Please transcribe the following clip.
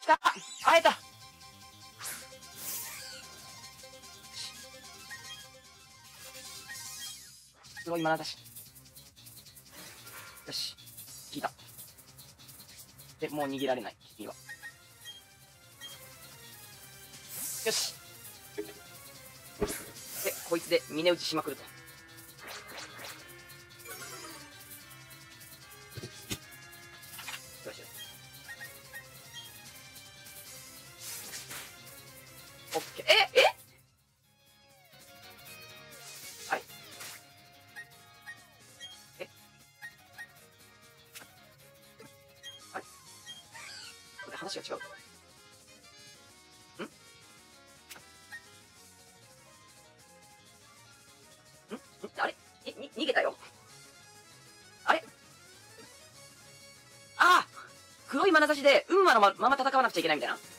た。会えた。すごい眼差し。よし。効いた。で、もう逃げられない。いいわ。よし。で、こいつで峰打ちしまくると。よしよし。オッケー。はい。あれこれ話が違う。あれ逃げたよ。あれああ黒い眼差しで、まま戦わなくちゃいけないみたいな。